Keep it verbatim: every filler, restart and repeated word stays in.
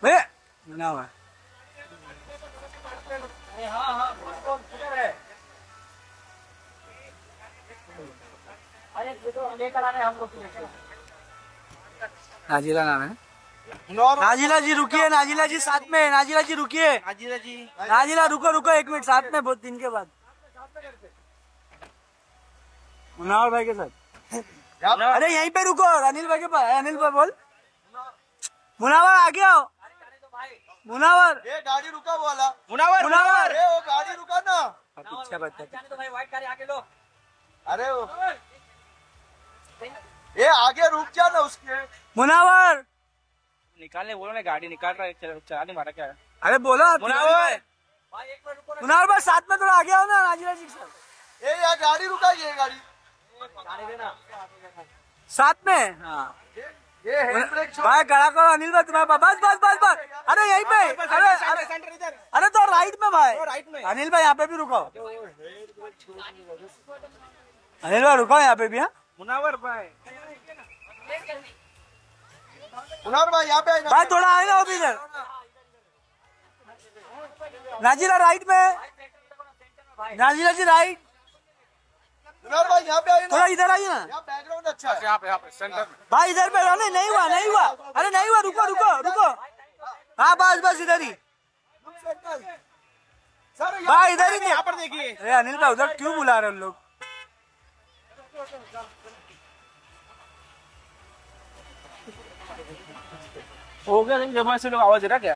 भैया बना हुआ हाँ हाँ किधर है? अरे लेकर आने हम लोग। नाजिला नाम है। नाजिला जी रुकिए, नाजिला जी साथ में, नाजिला जी रुकिए, नाजिला जी, नाजिला रुको रुको एक मिनट, साथ में बहुत दिन के बाद मुनावर भाई के साथ। अरे यहीं पे रुको, अनिल भाई के पास। अनिल भाई बोल, मुनावर आ गया। मुनावर, ये गाड़ी रुका वाला। मुनावर मुनावर वो गाड़ी रुका ना। पीछे बैठे तो भाई व्हाइट कार आके लो। अरे वो ये आगे रुक जा ना उसके। मुनावर निकालने बोलो ना, गाड़ी निकाल रहा है, चला नहीं मारा क्या? अरे बोलो मुनावर भाई एक मिनट रुको ना। मुनावर भाई साथ में थोड़ा आगे आओ ना नाजिला जी के साथ। ये यार गाड़ी रुका, ये गाड़ी गाड़ी देना साथ में। हाँ ये हैंड ब्रेक भाई खड़ा करो अनिल भाई तुम्हारे पास। बस बस बस बस अरे यहीं पे। अरे अरे सेंटर इधर। अरे तो राइट में भाई, राइट में। अनिल भाई यहाँ पे भी रुको। अनिल भाई रुको यहाँ पे भी। हाँ मुनावर भाई, मुनावर भाई यहाँ पे आए ना। भाई थोड़ा आए ना अभी इधर। नाजिला राइट में, नाजिला जी राइट। मुनावर भाई यहाँ पे आए ना। थोड़ा इधर आइए ना यहाँ बैकग्राउंड अच्छा है। यहाँ पे यहाँ पे सेंटर में। भाई, इधर पे रहो। नहीं नहीं हुआ नहीं हुआ। अरे नहीं हुआ, रुको रुको रुको। हाँ बस बस इधर ही सर भाई, इधर ही। यहाँ पर देखिए। अरे अनिल भाई उधर क्यों बुला रहे हैं लोग? हो गया जब से लोग आवाज दे रहा क्या?